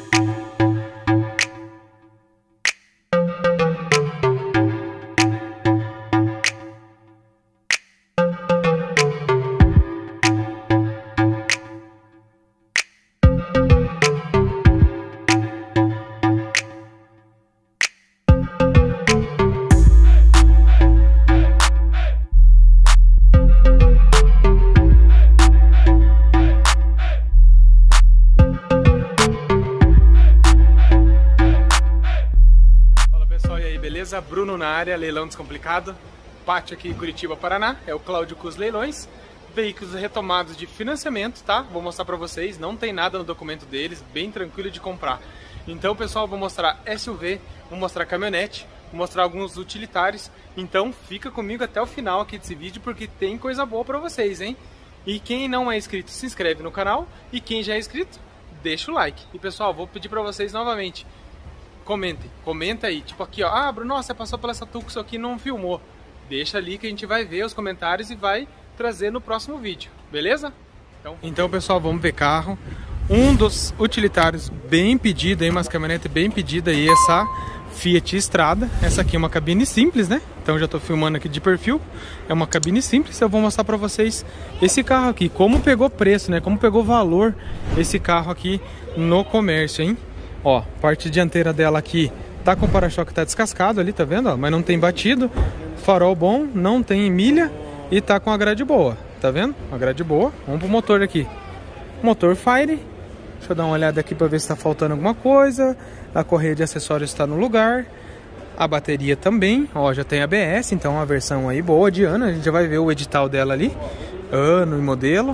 Bruno na área, leilão descomplicado, pátio aqui em Curitiba, Paraná, é o Cláudio Cus Leilões, veículos retomados de financiamento, tá? Vou mostrar pra vocês, não tem nada no documento deles, bem tranquilo de comprar. Então, pessoal, vou mostrar SUV, vou mostrar caminhonete, vou mostrar alguns utilitários, então fica comigo até o final aqui desse vídeo, porque tem coisa boa pra vocês, hein? E quem não é inscrito, se inscreve no canal, e quem já é inscrito, deixa o like. E, pessoal, vou pedir pra vocês novamente, comenta aí, tipo aqui, ó, ah, Bruno, você passou pela essa Tucson aqui e não filmou. Deixa ali que a gente vai ver os comentários e vai trazer no próximo vídeo, beleza? Então, pessoal, vamos ver carro. Um dos utilitários bem pedido aí, umas caminhonetes bem pedida aí, essa Fiat Strada. Essa aqui é uma cabine simples, né? Então já tô filmando aqui de perfil. É uma cabine simples, eu vou mostrar pra vocês esse carro aqui, como pegou preço, né? Como pegou valor esse carro aqui no comércio, hein? Ó, parte dianteira dela aqui tá com o para-choque, tá descascado ali, tá vendo? Ó, mas não tem batido, farol bom, não tem milha e tá com a grade boa, tá vendo? A grade boa. Vamos pro motor aqui. Motor Fire. Deixa eu dar uma olhada aqui pra ver se tá faltando alguma coisa. A correia de acessórios está no lugar. A bateria também, ó, já tem ABS, então uma versão aí boa de ano. A gente já vai ver o edital dela ali, ano e modelo.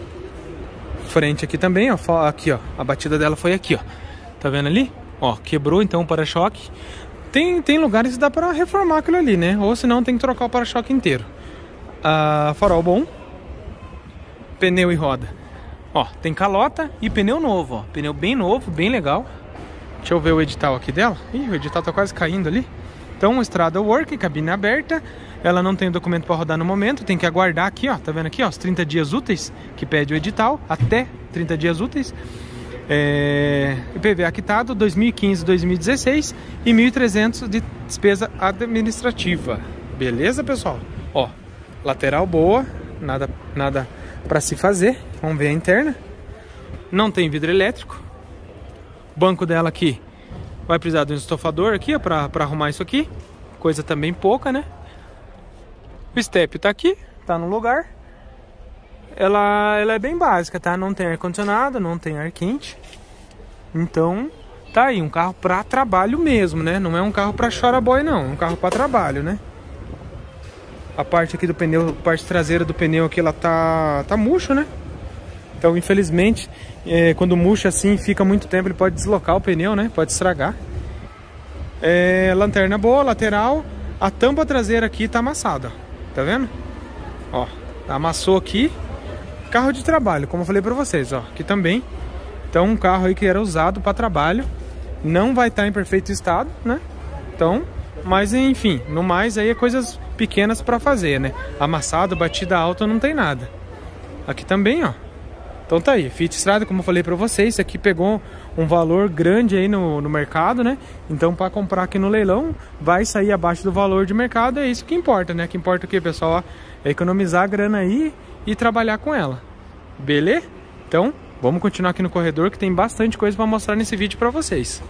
Frente aqui também, ó, aqui ó, a batida dela foi aqui, ó. Tá vendo ali? Ó, quebrou então o para-choque. Tem lugares que dá pra reformar aquilo ali, né? Ou senão tem que trocar o para-choque inteiro. Farol bom. Pneu e roda. Ó, tem calota e pneu novo, ó. Pneu bem novo, bem legal. Deixa eu ver o edital aqui dela. Ih, o edital tá quase caindo ali. Então, estrada work, cabine aberta. Ela não tem documento pra rodar no momento. Tem que aguardar aqui, ó. Tá vendo aqui, ó? Os 30 dias úteis que pede o edital. Até 30 dias úteis. IPVA quitado 2015, 2016 e 1.300 de despesa administrativa. Beleza, pessoal? Ó, lateral boa, nada para se fazer. Vamos ver a interna. Não tem vidro elétrico. Banco dela aqui vai precisar de um estofador aqui, ó, para arrumar isso aqui. Coisa também pouca, né? O step tá aqui, tá no lugar. Ela é bem básica, tá? Não tem ar-condicionado, não tem ar quente. Então, tá aí, um carro pra trabalho mesmo, né? Não é um carro pra chora-boy, não. É um carro pra trabalho, né? A parte aqui do pneu, a parte traseira do pneu aqui, ela tá murcho, né? Então, infelizmente, quando murcha assim, fica muito tempo, ele pode deslocar o pneu, né? Pode estragar. Lanterna boa, lateral. A tampa traseira aqui tá amassada, ó. Tá vendo? Ó, amassou aqui. Carro de trabalho, como eu falei pra vocês, ó, aqui também. Então, um carro aí que era usado para trabalho, não vai estar em perfeito estado, né? Então, mas enfim, no mais aí é coisas pequenas para fazer, né? Amassado, batida alta, não tem nada. Aqui também, ó. Então tá aí, Fiat Strada, como eu falei pra vocês, isso aqui pegou um valor grande aí no mercado, né? Então, para comprar aqui no leilão, vai sair abaixo do valor de mercado, é isso que importa, né? Que importa o que, pessoal? Ó, é economizar a grana aí e trabalhar com ela. Beleza? Então, vamos continuar aqui no corredor que tem bastante coisa para mostrar nesse vídeo para vocês.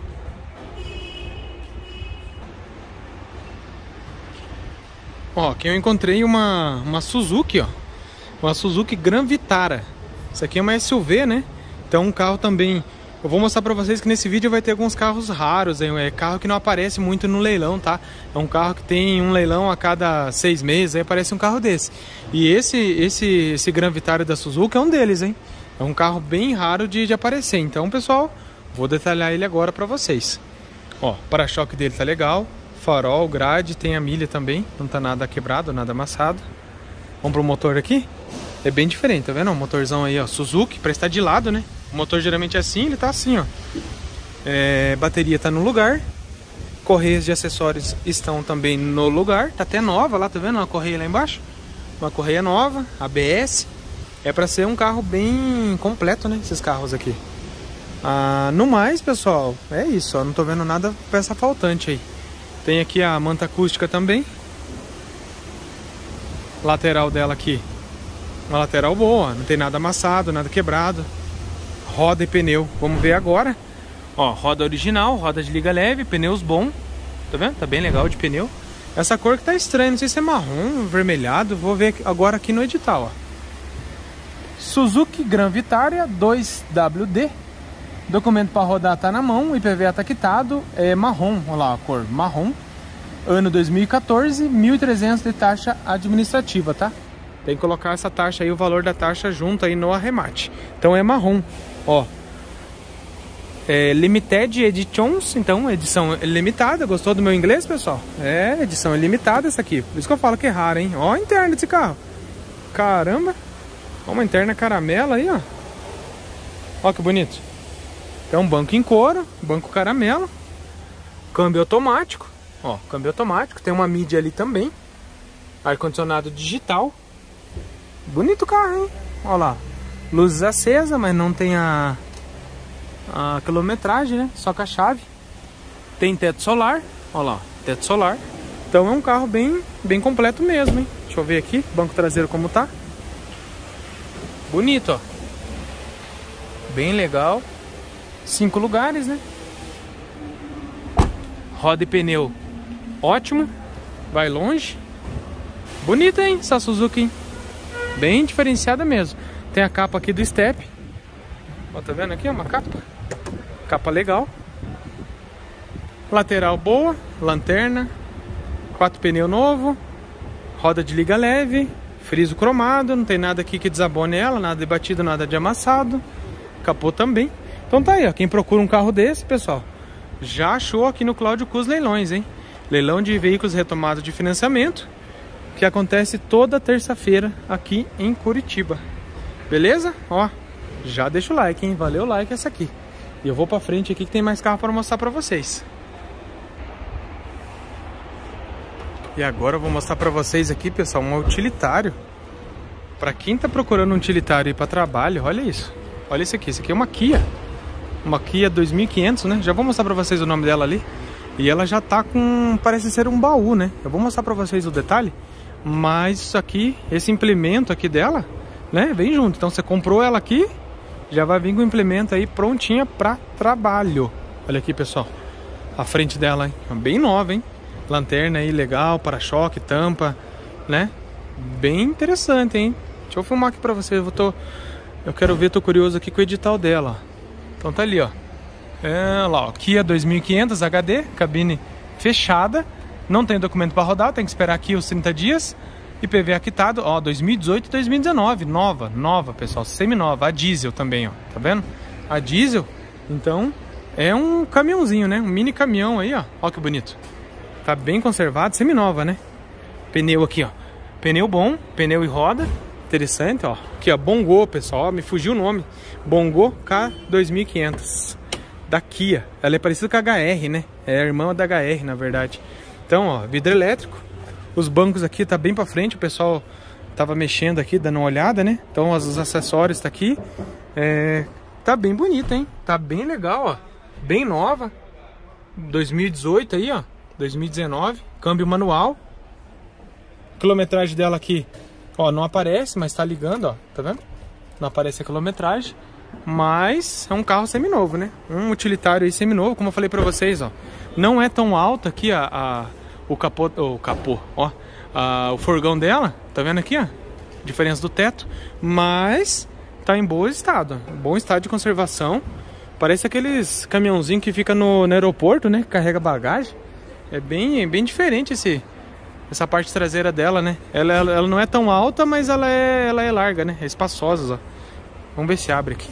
Ó, aqui eu encontrei uma Suzuki, ó. Uma Suzuki Gran Vitara. Isso aqui é uma SUV, né? Então, um carro também... Eu vou mostrar pra vocês que nesse vídeo vai ter alguns carros raros, é carro que não aparece muito no leilão, tá? É um carro que tem um leilão a cada 6 meses, aí aparece um carro desse. E esse Gran Vitara da Suzuki é um deles, hein? É um carro bem raro de aparecer. Então, pessoal, vou detalhar ele agora pra vocês. Ó, o para-choque dele tá legal, farol, grade, tem a milha também, não tá nada quebrado, nada amassado. Vamos pro motor aqui? É bem diferente, tá vendo? O motorzão aí, ó, Suzuki, pra estar de lado, né? O motor geralmente é assim, ele tá assim, ó. Bateria tá no lugar. Correias de acessórios estão também no lugar. Tá até nova lá, tá vendo? Uma correia lá embaixo. Uma correia nova, ABS. É pra ser um carro bem completo, né? Esses carros aqui. No mais, pessoal, é isso, ó. Não tô vendo nada peça faltante aí. Tem aqui a manta acústica também. Lateral dela aqui, uma lateral boa, não tem nada amassado, nada quebrado. Roda e pneu, vamos ver agora. Ó, roda original, roda de liga leve, pneus bom. Tá vendo? Tá bem legal de pneu. Essa cor que tá estranha, não sei se é marrom, avermelhado. Vou ver agora aqui no edital, ó. Suzuki Gran Vitara 2WD. Documento para rodar tá na mão, IPVA tá quitado, é marrom, olha lá a cor, marrom. Ano 2014, 1.300 de taxa administrativa, tá? Tem que colocar essa taxa aí, o valor da taxa junto aí no arremate. Então é marrom, ó. É Limited Editions, então edição limitada. Gostou do meu inglês, pessoal? É, edição limitada essa aqui. Por isso que eu falo que é raro, hein? Ó a interna desse carro. Caramba. Ó uma interna caramela aí, ó. Ó que bonito. Então banco em couro, banco caramelo. Câmbio automático. Ó, câmbio automático. Tem uma mídia ali também. Ar-condicionado digital. Bonito o carro, hein? Ó lá. Luzes acesas, mas não tem a quilometragem, né? Só com a chave. Tem teto solar. Ó lá, teto solar. Então é um carro bem completo mesmo, hein? Deixa eu ver aqui, banco traseiro como tá. Bonito, ó. Bem legal. 5 lugares, né? Roda e pneu ótimo. Vai longe. Bonita, hein? Essa Suzuki, hein? Bem diferenciada mesmo. Tem a capa aqui do step. Ó, tá vendo aqui? Uma capa. Capa legal. Lateral boa. Lanterna. 4 pneus novo. Roda de liga leve. Friso cromado. Não tem nada aqui que desabone ela. Nada de batido, nada de amassado. Capô também. Então tá aí, ó. Quem procura um carro desse, pessoal, já achou aqui no Cláudio Cus Leilões, hein? Leilão de veículos retomados de financiamento, que acontece toda terça-feira aqui em Curitiba. Beleza? Ó, já deixa o like, hein? Valeu o like essa aqui. E eu vou pra frente aqui que tem mais carro para mostrar pra vocês. E agora eu vou mostrar pra vocês aqui, pessoal, um utilitário. Pra quem tá procurando um utilitário aí pra trabalho, olha isso. Olha isso aqui é uma Kia. Uma Kia 2500, né? Já vou mostrar pra vocês o nome dela ali. E ela já tá com, parece ser um baú, né? Eu vou mostrar pra vocês o detalhe. Mas isso aqui, esse implemento aqui dela, né? Vem junto. Então você comprou ela aqui, já vai vir com o implemento aí prontinha pra trabalho. Olha aqui, pessoal. A frente dela, hein? Bem nova, hein? Lanterna aí legal, para-choque, tampa, né? Bem interessante, hein? Deixa eu filmar aqui pra vocês. Eu quero ver, tô curioso aqui com o edital dela. Então tá ali, ó. É lá, ó. Kia 2500 HD, cabine fechada. Não tem documento para rodar, tem que esperar aqui os 30 dias. IPVA quitado, ó, 2018 e 2019. Nova, pessoal, semi-nova. A diesel também, ó. Tá vendo? A diesel, então, é um caminhãozinho, né? Um mini caminhão aí, ó. Ó que bonito. Tá bem conservado, semi-nova, né? Pneu aqui, ó. Pneu bom, pneu e roda. Interessante, ó. Aqui, ó, Bongo, pessoal, ó, me fugiu o nome. Bongo K2500 da Kia. Ela é parecida com a HR, né? É a irmã da HR, na verdade. Então, ó, vidro elétrico. Os bancos aqui tá bem pra frente. O pessoal tava mexendo aqui, dando uma olhada, né? Então, os acessórios tá aqui. Tá bem bonito, hein? Tá bem legal, ó. Bem nova. 2018 aí, ó. 2019. Câmbio manual. Quilometragem dela aqui, ó, não aparece, mas tá ligando, ó, tá vendo? Não aparece a quilometragem, mas é um carro seminovo, né? Um utilitário aí seminovo, como eu falei pra vocês, ó. Não é tão alto aqui o capô, ó. O forgão dela, tá vendo aqui, ó? Diferença do teto, mas tá em bom estado de conservação. Parece aqueles caminhãozinhos que fica no aeroporto, né? Que carrega bagagem. É bem diferente essa parte traseira dela, né? Ela não é tão alta, mas ela é larga, né? É espaçosa, ó. Vamos ver se abre aqui.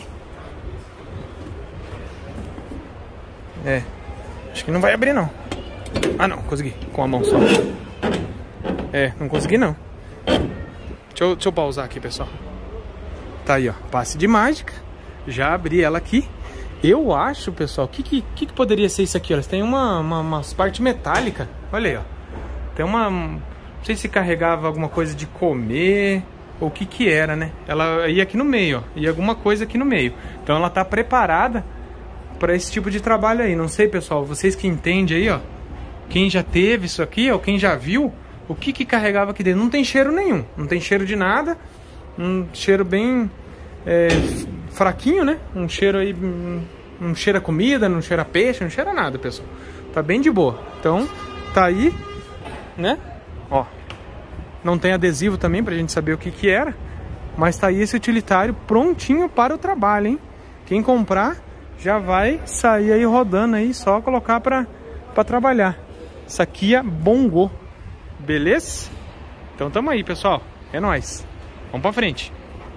Acho que não vai abrir, não. Ah, não, consegui. Com a mão só. Não consegui, não. Deixa eu pausar aqui, pessoal. Tá aí, ó. Passe de mágica. Já abri ela aqui. Eu acho, pessoal, que poderia ser isso aqui? Elas têm umas partes metálicas. Olha aí, ó. Tem não sei se carregava alguma coisa de comer ou o que era, né? Ela ia aqui no meio, ó. Ia alguma coisa aqui no meio. Então ela tá preparada para esse tipo de trabalho aí. Não sei, pessoal, vocês que entendem aí, ó, quem já teve isso aqui, ou quem já viu, o que que carregava aqui dentro. Não tem cheiro nenhum, não tem cheiro de nada, um cheiro bem fraquinho, né? Um cheiro aí, não cheira comida, não cheira peixe, não cheira nada, pessoal. Tá bem de boa. Então, tá aí, né? Ó, não tem adesivo também pra gente saber o que que era, mas tá aí esse utilitário prontinho para o trabalho, hein? Quem comprar já vai sair aí rodando aí, só colocar pra trabalhar. Isso aqui é Bongo, beleza? Então tamo aí, pessoal. É nóis. Vamos pra frente.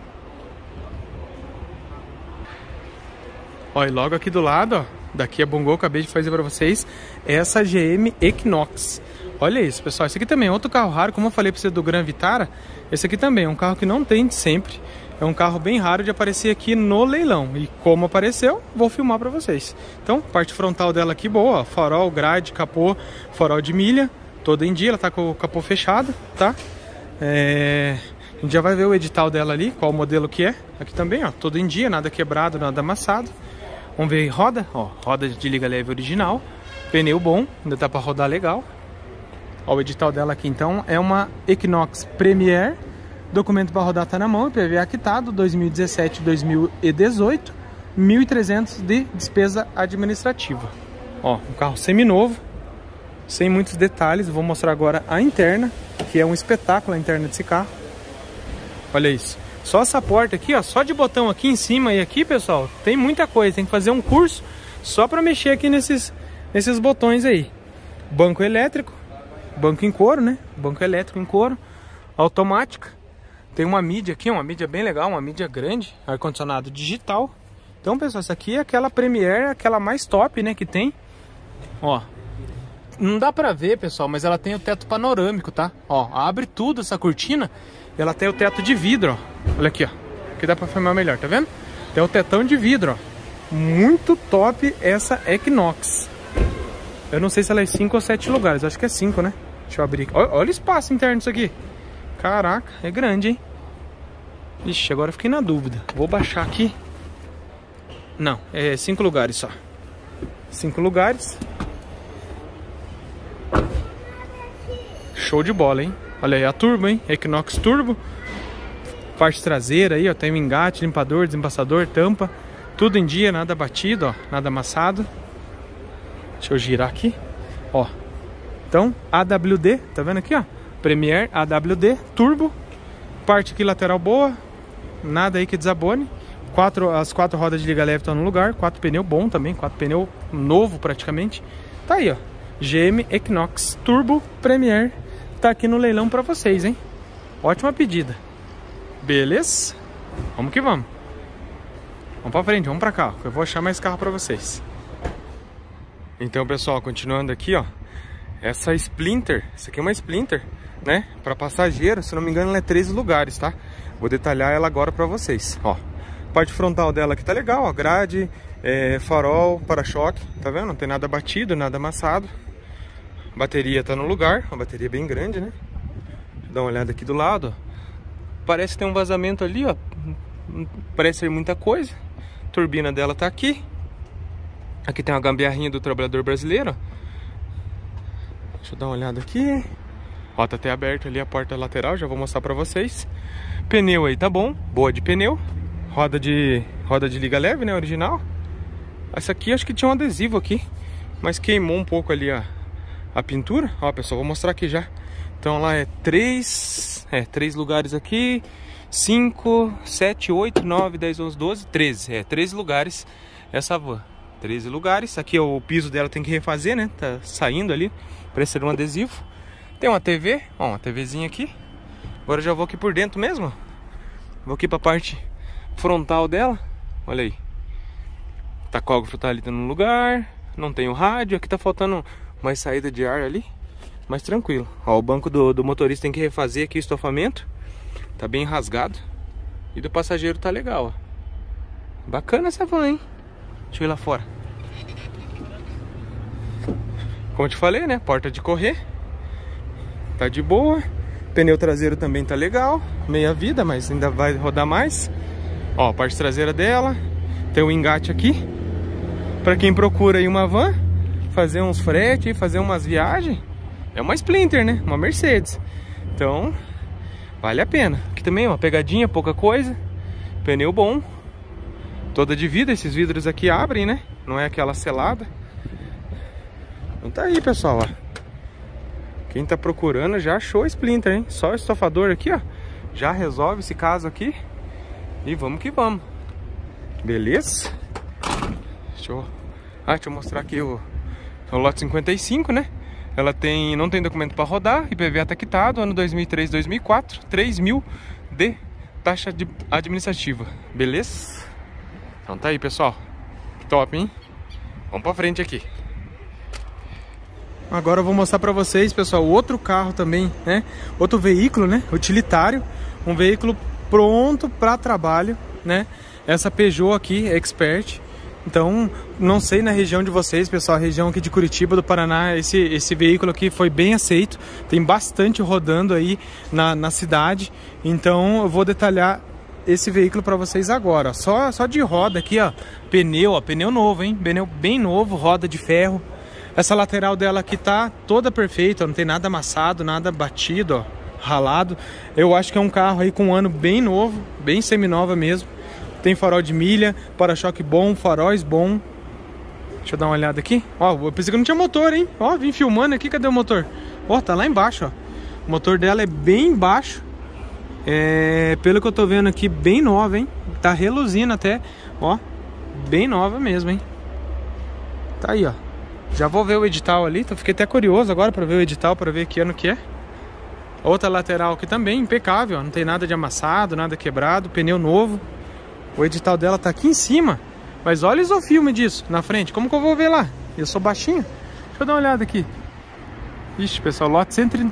Ó, e logo aqui do lado, ó, daqui é Bongo, acabei de fazer pra vocês, essa GM Equinox. Olha isso, pessoal. Esse aqui também é outro carro raro, como eu falei pra você do Gran Vitara. Esse aqui também é um carro que não tem de sempre. É um carro bem raro de aparecer aqui no leilão. E como apareceu, vou filmar pra vocês. Então, parte frontal dela aqui boa, ó, farol, grade, capô, farol de milha, toda em dia, ela tá com o capô fechado, tá? A gente já vai ver o edital dela ali, qual modelo que é. Aqui também, ó, todo em dia, nada quebrado, nada amassado. Vamos ver roda, ó, roda de liga leve original, pneu bom, ainda dá pra rodar legal. Ó, o edital dela aqui então é uma Equinox Premier, documento para rodar tá na mão, IPVA quitado, 2017-2018, 1.300 de despesa administrativa. Ó, um carro seminovo, sem muitos detalhes. Vou mostrar agora a interna, que é um espetáculo a interna desse carro. Olha isso. Só essa porta aqui, ó, só de botão aqui em cima e aqui, pessoal, tem muita coisa. Tem que fazer um curso só para mexer aqui nesses botões aí. Banco elétrico, banco em couro, né? Banco elétrico em couro, automática. Tem uma mídia aqui, uma mídia bem legal, uma mídia grande, ar-condicionado digital. Então, pessoal, essa aqui é aquela Premier, aquela mais top, né, que tem. Ó, não dá pra ver, pessoal, mas ela tem o teto panorâmico, tá? Ó, abre tudo essa cortina, ela tem o teto de vidro, ó. Olha aqui, ó, que dá pra filmar melhor, tá vendo? Tem o tetão de vidro, ó. Muito top essa Equinox. Eu não sei se ela é 5 ou 7 lugares, acho que é 5, né? Deixa eu abrir aqui. Olha o espaço interno disso aqui. Caraca, é grande, hein? Ixi, agora eu fiquei na dúvida. Vou baixar aqui. Não, é 5 lugares só. 5 lugares. Show de bola, hein? Olha aí a turbo, hein? Equinox Turbo. Parte traseira aí, ó. Tem um engate, limpador, desembaçador, tampa. Tudo em dia, nada batido, ó. Nada amassado. Deixa eu girar aqui. Ó. Então, AWD, tá vendo aqui, ó? Premier AWD Turbo. Parte aqui lateral boa. Nada aí que desabone. As 4 rodas de liga leve estão no lugar. 4 pneu bom também. 4 pneu novo praticamente. Tá aí, ó. GM Equinox Turbo Premier. Tá aqui no leilão pra vocês, hein? Ótima pedida. Beleza? Vamos que vamos. Vamos pra frente, vamos pra cá. Eu vou achar mais carro pra vocês. Então, pessoal, continuando aqui, ó. Essa Sprinter, essa aqui é uma Sprinter, né? Para passageiro, se não me engano, ela é 13 lugares, tá? Vou detalhar ela agora para vocês, ó. Parte frontal dela aqui tá legal, ó. Grade, farol, para-choque, tá vendo? Não tem nada batido, nada amassado. Bateria tá no lugar, uma bateria bem grande, né? Deixa eu dar uma olhada aqui do lado, ó. Parece que tem um vazamento ali, ó. Parece ser muita coisa. A turbina dela tá aqui. Aqui tem uma gambiarrinha do trabalhador brasileiro, ó. Deixa eu dar uma olhada aqui. Ó, tá até aberto ali a porta lateral, já vou mostrar pra vocês. Pneu aí tá bom, boa de pneu. Roda de liga leve, né, original. Essa aqui acho que tinha um adesivo aqui, mas queimou um pouco ali a pintura. Ó, pessoal, vou mostrar aqui já. Então lá é 3 lugares aqui. 5, 7, 8, 9, 10, 11, 12, 13. 13 lugares essa van. 13 lugares. Aqui o piso dela tem que refazer, né? Tá saindo ali. Parece ser um adesivo. Tem uma TV, ó, uma TVzinha aqui. Agora eu já vou aqui por dentro mesmo. Vou aqui pra parte frontal dela. Olha aí. Tacógrafo tá ali no lugar. Não tem o rádio. Aqui tá faltando mais saída de ar ali. Mas tranquilo. Ó, o banco do motorista tem que refazer aqui o estofamento. Tá bem rasgado. E do passageiro tá legal, ó. Bacana essa van, hein? Deixa eu ir lá fora. Como eu te falei, né? Porta de correr. Tá de boa. Pneu traseiro também tá legal. Meia vida, mas ainda vai rodar mais. Ó, a parte traseira dela. Tem um engate aqui. Pra quem procura aí uma van, fazer uns fretes, fazer umas viagens, é uma Sprinter, né? Uma Mercedes. Então, vale a pena. Aqui também uma pegadinha, pouca coisa. Pneu bom. Toda de vidro, esses vidros aqui abrem, né? Não é aquela selada. Então tá aí, pessoal, ó. Quem tá procurando já achou a Sprinter, hein? Só o estofador aqui, ó, já resolve esse caso aqui. E vamos que vamos. Beleza? Deixa eu mostrar aqui o lote 55, né? Ela não tem documento para rodar, IPVA tá quitado, ano 2003, 2004, 3.000 de taxa administrativa. Beleza? Então tá aí, pessoal. Top, hein? Vamos pra frente aqui. Agora eu vou mostrar pra vocês, pessoal, outro carro também, né? Outro veículo, né? Utilitário. Um veículo pronto para trabalho, né? Essa Peugeot aqui, Expert. Então, não sei na região de vocês, pessoal, a região aqui de Curitiba, do Paraná, esse veículo aqui foi bem aceito. Tem bastante rodando aí na cidade. Então, eu vou detalhar esse veículo para vocês agora. Só de roda aqui, ó. Pneu novo, hein? Pneu bem novo, roda de ferro. Essa lateral dela aqui tá toda perfeita, ó, não tem nada amassado, nada batido, ó, ralado. Eu acho que é um carro aí com um ano bem novo, bem seminova mesmo. Tem farol de milha, para-choque bom, faróis bom. Deixa eu dar uma olhada aqui. Ó, eu pensei que não tinha motor, hein? Ó, vim filmando aqui, cadê o motor? Ó, tá lá embaixo, ó. O motor dela é bem baixo. Pelo que eu tô vendo aqui, bem nova, hein? Tá reluzindo até, ó. Bem nova mesmo, hein? Tá aí, ó. Já vou ver o edital ali, então fiquei até curioso agora pra ver o edital, pra ver que ano que é. Outra lateral aqui também, impecável, ó. Não tem nada de amassado, nada quebrado, pneu novo. O edital dela tá aqui em cima. Mas olha o filme disso na frente. Como que eu vou ver lá? Eu sou baixinho. Deixa eu dar uma olhada aqui. Ixi, pessoal, lote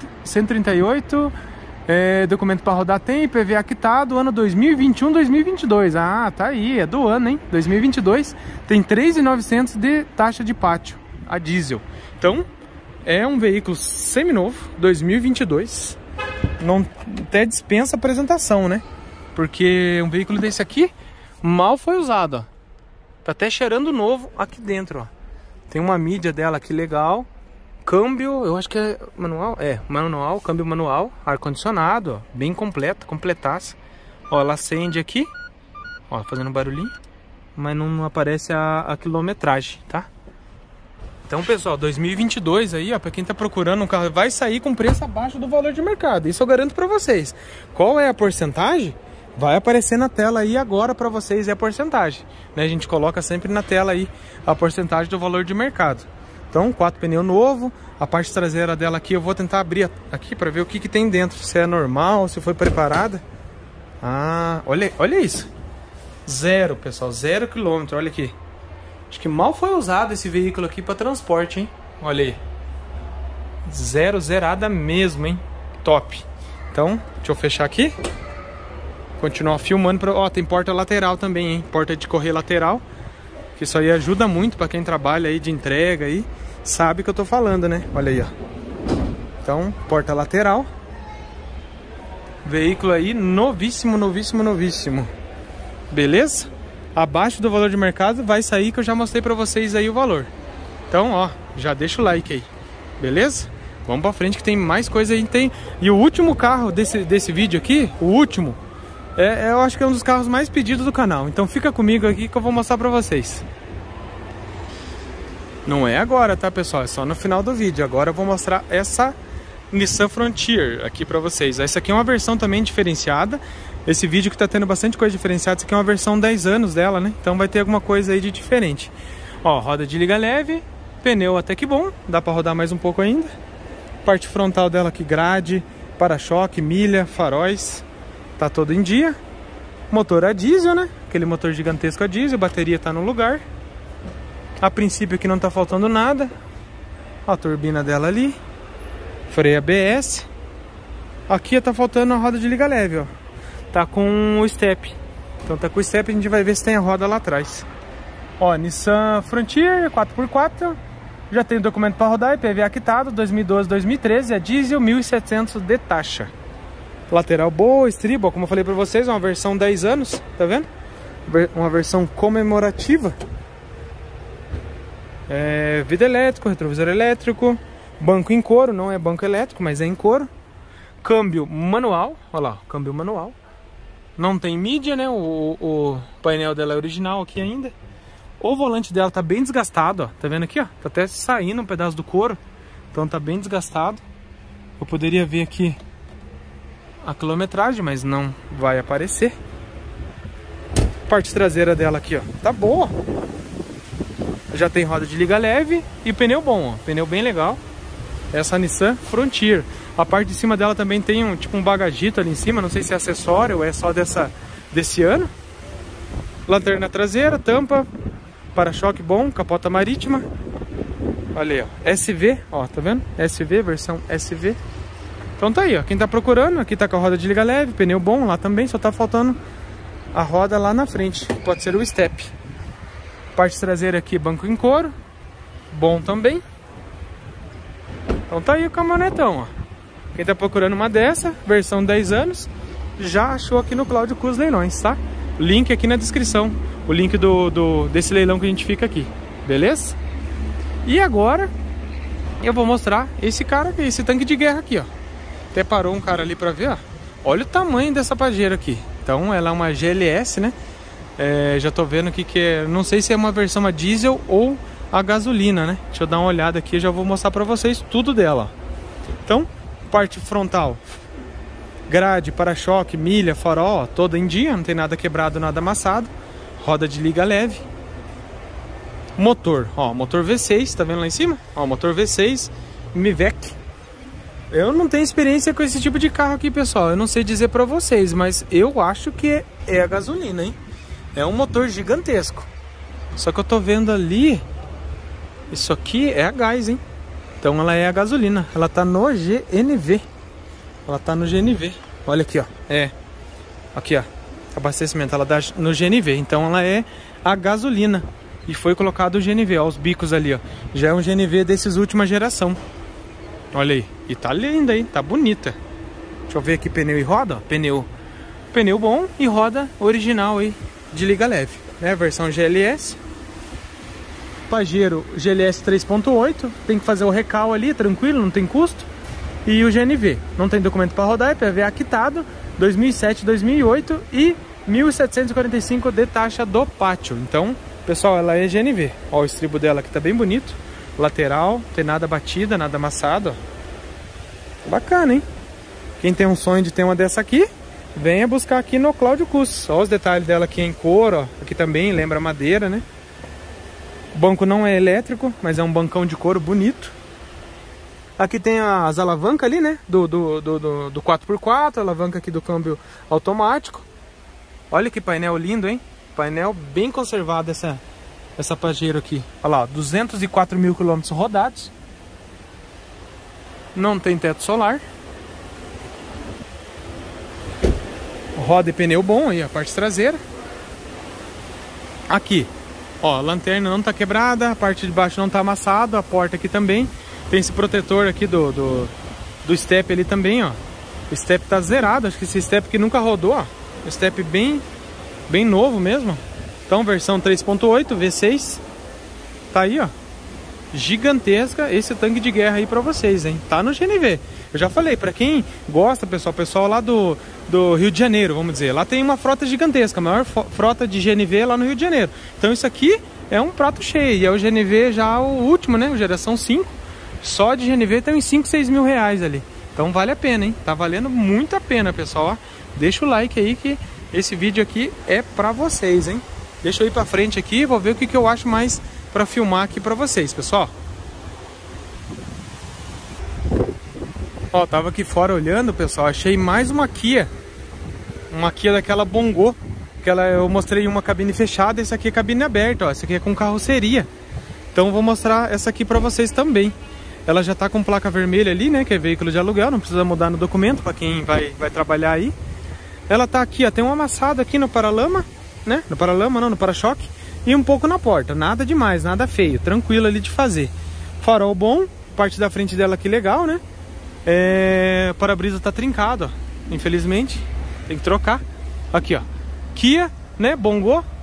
138. Documento para rodar tem, IPVA quitado, ano 2021, 2022. Ah, tá aí, é do ano, hein? 2022. Tem 3.900 de taxa de pátio, a diesel. Então, é um veículo seminovo, 2022. Não até dispensa apresentação, né? Porque um veículo desse aqui mal foi usado, ó. Tá até cheirando novo aqui dentro, ó. Tem uma mídia dela aqui legal. Câmbio, eu acho que é manual. Manual, câmbio manual. Ar-condicionado, ó. Bem completo, completaça. Ó, ela acende aqui. Ó, fazendo barulhinho. Mas não aparece a quilometragem, tá? Então, pessoal, 2022 aí, ó, pra quem tá procurando um carro, vai sair com preço abaixo do valor de mercado. Isso eu garanto pra vocês. Qual é a porcentagem? Vai aparecer na tela aí agora pra vocês, é a porcentagem, né? A gente coloca sempre na tela aí a porcentagem do valor de mercado. Então, 4 pneus novo, a parte traseira dela aqui eu vou tentar abrir aqui pra ver o que tem dentro, se é normal, se foi preparada. Ah, olha isso. Zero, pessoal, 0 km, olha aqui. Acho que mal foi usado esse veículo aqui para transporte, hein? Olha aí. Zerada mesmo, hein? Top. Então, deixa eu fechar aqui. Continuar filmando. Ó, tem porta lateral também, hein? Porta de correr lateral. Que isso aí ajuda muito para quem trabalha aí de entrega aí. Sabe o que eu tô falando, né? Olha aí, ó. Então, porta lateral. Veículo aí novíssimo, novíssimo, novíssimo. Beleza? Abaixo do valor de mercado vai sair que eu já mostrei pra vocês aí o valor. Então, ó, já deixa o like aí. Beleza? Vamos pra frente que tem mais coisa aí. E o último carro desse vídeo aqui, o último, eu acho que é um dos carros mais pedidos do canal. Então fica comigo aqui que eu vou mostrar pra vocês. Não é agora, tá, pessoal? É só no final do vídeo. Agora eu vou mostrar essa Nissan Frontier aqui pra vocês. Essa aqui é uma versão também diferenciada. Esse vídeo que tá tendo bastante coisa diferenciada. Essa aqui é uma versão 10 anos dela, né? Então vai ter alguma coisa aí de diferente. Ó, roda de liga leve. Pneu até que bom. Dá pra rodar mais um pouco ainda. Parte frontal dela aqui, grade, para-choque, milha, faróis. Tá todo em dia. Motor a diesel, né? Aquele motor gigantesco a diesel. Bateria tá no lugar. A princípio aqui não tá faltando nada. Ó, a turbina dela ali. Freio ABS. Aqui tá faltando a roda de liga leve, ó. Tá com o step. Então tá com o step, a gente vai ver se tem a roda lá atrás. Ó, Nissan Frontier 4x4. Já tem o documento para rodar, IPVA quitado, 2012, 2013, a diesel, 1.700 de taxa. Lateral boa, estribo, ó, como eu falei para vocês, uma versão 10 anos, tá vendo? Uma versão comemorativa. Vidro elétrico, retrovisor elétrico, banco em couro, não é banco elétrico, mas é em couro. Câmbio manual, olha lá, câmbio manual. Não tem mídia, né? O painel dela é original aqui ainda. O volante dela tá bem desgastado, ó. Tá vendo aqui, ó? Tá até saindo um pedaço do couro. Então tá bem desgastado. Eu poderia ver aqui a quilometragem, mas não vai aparecer. Parte traseira dela aqui, ó, tá boa. Já tem roda de liga leve e pneu bom, ó. Pneu bem legal. Essa Nissan Frontier. A parte de cima dela também tem um tipo um bagagito ali em cima. Não sei se é acessório ou é só desse ano. Lanterna traseira, tampa, para-choque bom, capota marítima. Olha aí, ó, SV, ó, tá vendo? SV, versão SV. Então tá aí, ó, quem tá procurando, aqui tá com a roda de liga leve, pneu bom lá também, só tá faltando a roda lá na frente, pode ser o step. Parte traseira aqui, banco em couro, bom também. Então tá aí o caminhonetão, ó. Quem tá procurando uma dessa, versão 10 anos, já achou aqui no Cláudio Cus Leilões, tá? Link aqui na descrição, o link desse leilão que a gente fica aqui, beleza? E agora eu vou mostrar esse cara aqui, esse tanque de guerra aqui, ó. Até parou um cara ali pra ver, ó. Olha o tamanho dessa pajeira aqui. Então ela é uma GLS, né? Já tô vendo aqui que é, não sei se é uma versão a diesel ou a gasolina, né? Deixa eu dar uma olhada aqui, já vou mostrar pra vocês tudo dela. Então, parte frontal, grade, para-choque, milha, farol, ó, toda em dia, não tem nada quebrado, nada amassado. Roda de liga leve. Motor, ó, motor V6, tá vendo lá em cima? Ó, motor V6, Mivec. Eu não tenho experiência com esse tipo de carro aqui, pessoal. Eu não sei dizer pra vocês, mas eu acho que é a gasolina, hein? É um motor gigantesco. Só que eu tô vendo ali, isso aqui é a gás, hein? Então ela é a gasolina. Ela tá no GNV. Ela tá no GNV. Olha aqui, ó. Aqui, ó. Abastecimento. Ela dá no GNV. Então ela é a gasolina. E foi colocado o GNV, ó. Os bicos ali, ó. Já é um GNV desses última geração. Olha aí. E tá linda, hein? Tá bonita. Deixa eu ver aqui pneu e roda, ó. Pneu bom e roda original aí. De liga leve. Versão GLS. Pajero GLS 3.8. Tem que fazer o recal ali, tranquilo, não tem custo. E o GNV. Não tem documento para rodar, é PVA quitado. 2007, 2008 e 1.745 de taxa do pátio. Então, pessoal, ela é GNV. Ó, o estribo dela aqui tá bem bonito. Lateral, não tem nada batida, nada amassado, ó. Bacana, hein? Quem tem um sonho de ter uma dessa aqui, venha buscar aqui no Cláudio Cus. Ó, os detalhes dela aqui em couro, ó. Aqui também lembra madeira, né? O banco não é elétrico, mas é um bancão de couro bonito. Aqui tem as alavancas ali, né? Do 4x4, alavanca aqui do câmbio automático. Olha que painel lindo, hein? Painel bem conservado essa Pajero aqui. Olha lá, 204 mil quilômetros rodados. Não tem teto solar. Roda e pneu bom aí, a parte traseira. Aqui, ó, a lanterna não tá quebrada, a parte de baixo não tá amassada, a porta aqui também. Tem esse protetor aqui do step ali também, ó. O step tá zerado, acho que esse step que nunca rodou, ó. O step bem novo mesmo. Então, versão 3.8, V6. Tá aí, ó. Gigantesca esse tanque de guerra aí pra vocês, hein. Tá no GNV. Eu já falei, pra quem gosta, pessoal lá do Rio de Janeiro, vamos dizer. Lá tem uma frota gigantesca, a maior frota de GNV lá no Rio de Janeiro. Então isso aqui é um prato cheio. E é o GNV já o último, né? Geração 5. Só de GNV tem uns 5, 6 mil reais ali. Então vale a pena, hein? Tá valendo muito a pena, pessoal. Ó, deixa o like aí que esse vídeo aqui é pra vocês, hein? Deixa eu ir pra frente aqui e vou ver o que eu acho mais pra filmar aqui pra vocês, pessoal. Ó, tava aqui fora olhando, pessoal. Achei mais uma Kia. Uma Kia daquela Bongo. Eu mostrei uma cabine fechada, essa aqui é cabine aberta, ó. Essa aqui é com carroceria. Então eu vou mostrar essa aqui pra vocês também. Ela já tá com placa vermelha ali, né? Que é veículo de aluguel, não precisa mudar no documento pra quem vai trabalhar aí. Ela tá aqui, ó, tem um amassado aqui no paralama, né? No paralama não, no para-choque. E um pouco na porta, nada demais, nada feio. Tranquilo ali de fazer. Farol bom, parte da frente dela aqui legal, né? O para-brisa tá trincado, ó. Infelizmente, tem que trocar. Aqui, ó, Kia, né? Bongo.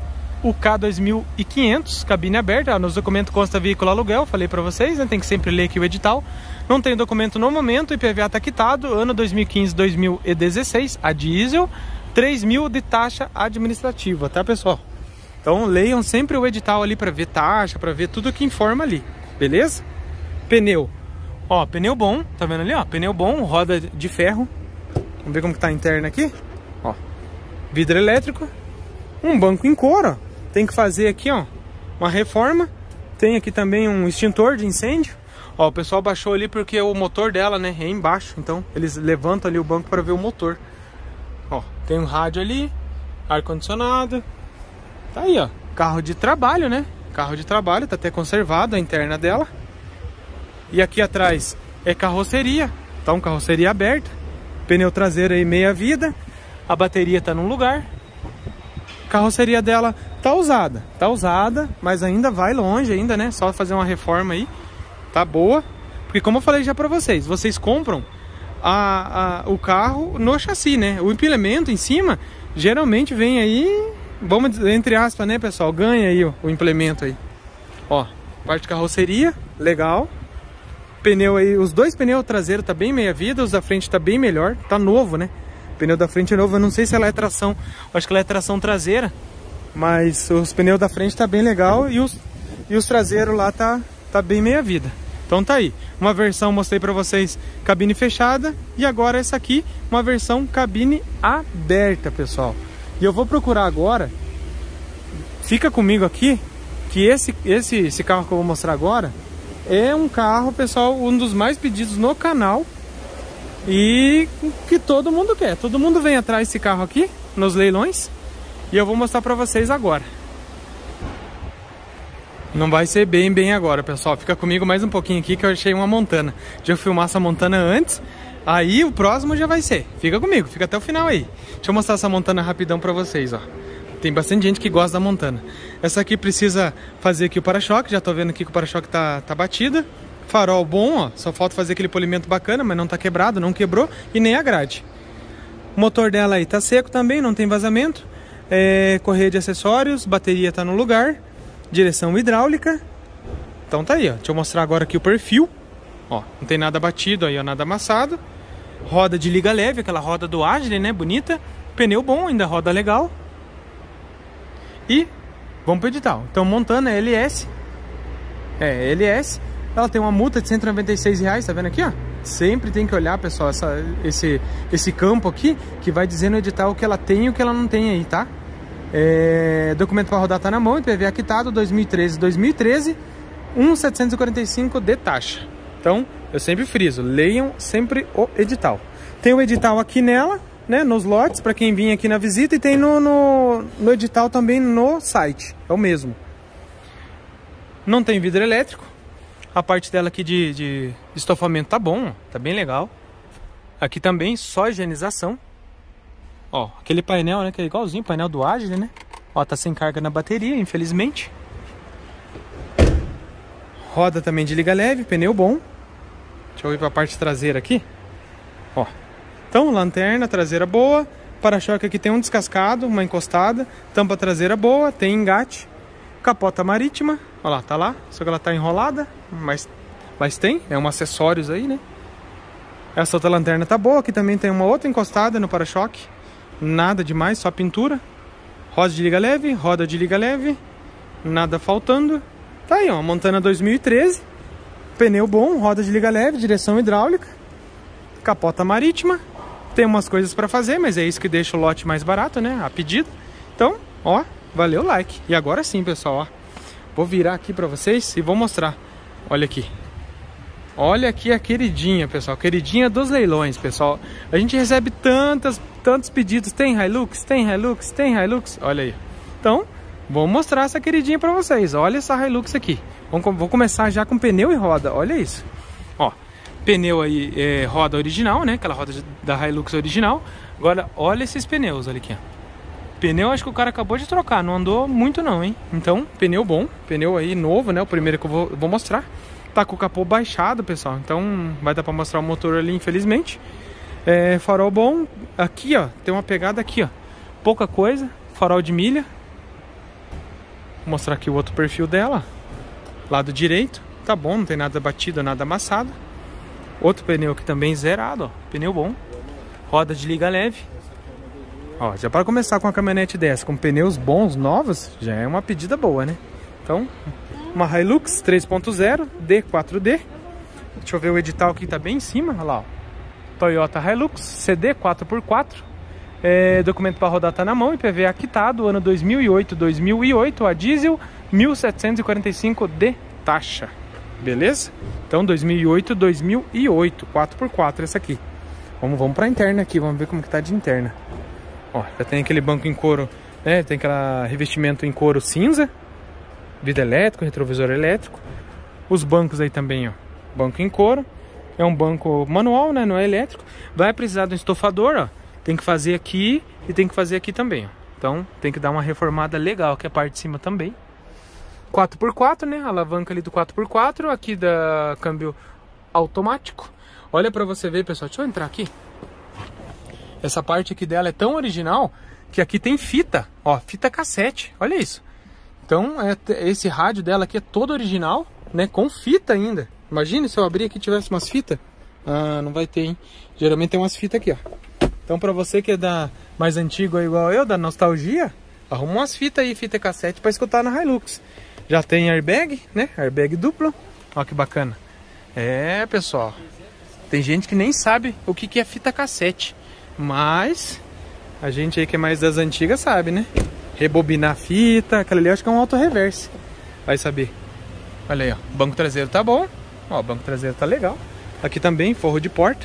o K2500, cabine aberta. Nos documentos consta veículo aluguel, falei pra vocês, né? Tem que sempre ler aqui o edital. Não tem documento no momento, IPVA tá quitado, ano 2015-2016, a diesel, 3.000 de taxa administrativa, tá, pessoal? Então leiam sempre o edital ali pra ver taxa, pra ver tudo que informa ali, beleza? Pneu, ó, pneu bom, tá vendo ali, ó? Pneu bom, roda de ferro. Vamos ver como que tá a interna aqui, ó. Vidro elétrico, um banco em couro, ó. Tem que fazer aqui, ó, uma reforma. Tem aqui também um extintor de incêndio. Ó, o pessoal baixou ali porque o motor dela, né, é embaixo. Então eles levantam ali o banco para ver o motor. Ó, tem um rádio ali, ar-condicionado. Tá aí, ó, carro de trabalho, né? Carro de trabalho, tá até conservado a interna dela. E aqui atrás é carroceria, tá, carroceria aberta. Pneu traseiro aí meia vida. A bateria tá num lugar. A carroceria dela tá usada, mas ainda vai longe ainda, né? Só fazer uma reforma aí. Tá boa. Porque como eu falei já pra vocês, vocês compram o carro no chassi, né? O implemento em cima geralmente vem aí, vamos dizer, entre aspas, né, pessoal? Ganha aí o implemento aí. Ó, parte de carroceria, legal. Pneu aí, os dois pneus traseiros tá bem meia vida, os da frente tá bem melhor, tá novo, né? O pneu da frente é novo, eu não sei se ela é tração, acho que ela é tração traseira, mas os pneus da frente tá bem legal e os traseiros lá tá bem meia vida. Então tá aí, uma versão mostrei pra vocês cabine fechada e agora essa aqui, uma versão cabine aberta, pessoal. E eu vou procurar agora, fica comigo aqui, que esse carro que eu vou mostrar agora é um carro, pessoal, um dos mais pedidos no canal e que todo mundo quer. Todo mundo vem atrás desse carro aqui nos leilões e eu vou mostrar pra vocês agora. Não vai ser bem agora, pessoal. Fica comigo mais um pouquinho aqui que eu achei uma Montana. Deixa eu filmar essa Montana antes, aí o próximo já vai ser. Fica comigo, fica até o final aí. Deixa eu mostrar essa Montana rapidão pra vocês, ó. Tem bastante gente que gosta da Montana. Essa aqui precisa fazer aqui o para-choque. Já tô vendo aqui que o para-choque tá batida. Farol bom, ó. Só falta fazer aquele polimento bacana, mas não tá quebrado, não quebrou. E nem a grade. O motor dela aí tá seco também, não tem vazamento. Correia de acessórios, bateria tá no lugar. Direção hidráulica. Então tá aí, ó. Deixa eu mostrar agora aqui o perfil. Ó, não tem nada batido aí, ó, nada amassado. Roda de liga leve, aquela roda do Agile, né, bonita. Pneu bom, ainda roda legal. E vamos pro edital. Então, Montana LS. LS. Ela tem uma multa de R$196, tá vendo aqui, ó? Sempre tem que olhar, pessoal, esse campo aqui, que vai dizer no edital o que ela tem e o que ela não tem aí, tá? Documento para rodar tá na mão, IPVA quitado 2013, 1.745 de taxa. Então, eu sempre friso, leiam sempre o edital. Tem o edital aqui nela, né, nos lotes, para quem vir aqui na visita, e tem no edital também no site, é o mesmo. Não tem vidro elétrico. A parte dela aqui de estofamento tá bom, tá bem legal. Aqui também só higienização. Ó, aquele painel, né, que é igualzinho o painel do Agile, né? Ó, tá sem carga na bateria, infelizmente. Roda também de liga leve, pneu bom. Deixa eu ir pra parte traseira aqui. Ó, então, lanterna traseira boa. Para-choque aqui tem um descascado, uma encostada. Tampa traseira boa, tem engate. Capota marítima, ó lá, tá lá. Só que ela tá enrolada, mas tem, é um acessórios aí, né? Essa outra lanterna tá boa. Aqui também tem uma outra encostada no para-choque. Nada demais, só pintura. Roda de liga leve, nada faltando. Tá aí, ó, Montana 2013. Pneu bom, roda de liga leve, direção hidráulica. Capota marítima. Tem umas coisas pra fazer, mas é isso que deixa o lote mais barato, né? A pedido. Então, ó, valeu o like. E agora sim, pessoal, ó. Vou virar aqui pra vocês e vou mostrar. Olha aqui. Olha aqui a queridinha, pessoal. Queridinha dos leilões, pessoal. A gente recebe tantos pedidos. Tem Hilux? Tem Hilux? Tem Hilux? Olha aí. Então, vou mostrar essa queridinha pra vocês. Olha essa Hilux aqui. Vou começar já com pneu e roda. Olha isso. Ó, pneu aí, roda original, né? Aquela roda da Hilux original. Agora, olha esses pneus, olha aqui, ó. Pneu, acho que o cara acabou de trocar. Não andou muito não, hein? Então, pneu bom. Pneu aí novo, né? O primeiro que eu vou mostrar. Tá com o capô baixado, pessoal. Então, vai dar pra mostrar o motor ali, infelizmente. Farol bom. Aqui, ó, tem uma pegada aqui, ó. Pouca coisa. Farol de milha. Vou mostrar aqui o outro perfil dela. Lado direito, tá bom, não tem nada batido, nada amassado. Outro pneu aqui também zerado, ó, pneu bom. Roda de liga leve. Ó, já para começar com uma caminhonete dessa, com pneus bons, novos, já é uma pedida boa, né? Então, uma Hilux 3.0 D4D. Deixa eu ver o edital aqui, tá bem em cima, olha lá, ó. Toyota Hilux CD 4x4. Documento para rodar tá na mão, IPVA quitado, ano 2008 a diesel, 1.745 de taxa, beleza? Então 2008, 4x4 essa aqui. Vamos para a interna aqui, vamos ver como que tá de interna. Ó, já tem aquele banco em couro, né? Tem aquele revestimento em couro cinza, vidro elétrico, retrovisor elétrico. Os bancos aí também, ó, banco em couro. É um banco manual, né? Não é elétrico. Vai precisar de um estofador, ó. Tem que fazer aqui e tem que fazer aqui também, ó. Então tem que dar uma reformada legal aqui a parte de cima também. 4x4, né? A alavanca ali do 4x4. Aqui da câmbio automático. Olha pra você ver, pessoal. Deixa eu entrar aqui. Essa parte aqui dela é tão original que aqui tem fita. Ó, fita cassete. Olha isso. Então esse rádio dela aqui é todo original, né? Com fita ainda. Imagina se eu abrir aqui e tivesse umas fitas. Ah, não vai ter, hein? Geralmente tem umas fitas aqui, ó. Então pra você que é mais antigo igual eu, da nostalgia, arruma umas fitas aí, fita cassete pra escutar na Hilux. Já tem airbag, né? Airbag duplo. Ó que bacana. Pessoal, tem gente que nem sabe o que é fita cassete. Mas a gente aí que é mais das antigas sabe, né? Rebobinar a fita, aquela ali eu acho que é um auto-reverse. Vai saber. Olha aí, ó. O banco traseiro tá bom. Ó, o banco traseiro tá legal. Aqui também, forro de porta.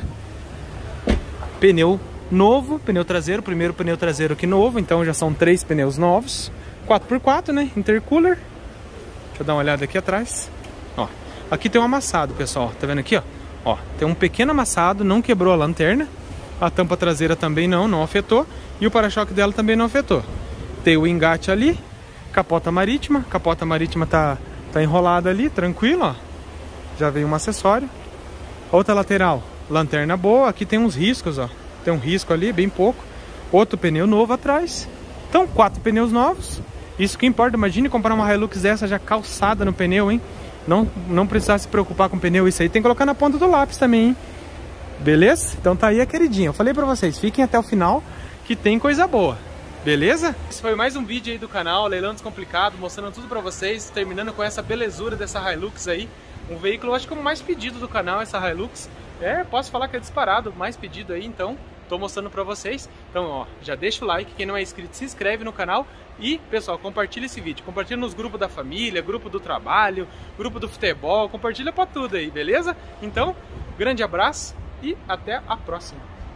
Pneu novo, pneu traseiro, primeiro pneu traseiro aqui novo, então já são 3 pneus novos. 4x4, né? Intercooler. Deixa eu dar uma olhada aqui atrás. Ó, aqui tem um amassado, pessoal. Tá vendo aqui, ó? Ó, tem um pequeno amassado, não quebrou a lanterna. A tampa traseira também não afetou. E o para-choque dela também não afetou. Tem o engate ali. Capota marítima. Capota marítima tá enrolada ali, tranquilo, ó. Já veio um acessório. Outra lateral, lanterna boa. Aqui tem uns riscos, ó. Tem um risco ali, bem pouco. Outro pneu novo atrás. Então, 4 pneus novos. Isso que importa. Imagine comprar uma Hilux dessa já calçada no pneu, hein? Não precisar se preocupar com o pneu. Isso aí tem que colocar na ponta do lápis também, hein? Beleza? Então tá aí a queridinha. Eu falei pra vocês, fiquem até o final que tem coisa boa. Beleza? Esse foi mais um vídeo aí do canal, Leilão Descomplicado, mostrando tudo pra vocês, terminando com essa belezura dessa Hilux aí. Um veículo, acho que é o mais pedido do canal, essa Hilux. Posso falar que é disparado, mais pedido aí, então tô mostrando pra vocês. Então, ó, já deixa o like, quem não é inscrito se inscreve no canal. E, pessoal, compartilha esse vídeo. Compartilha nos grupos da família, grupo do trabalho, grupo do futebol. Compartilha pra tudo aí, beleza? Então, grande abraço e até a próxima.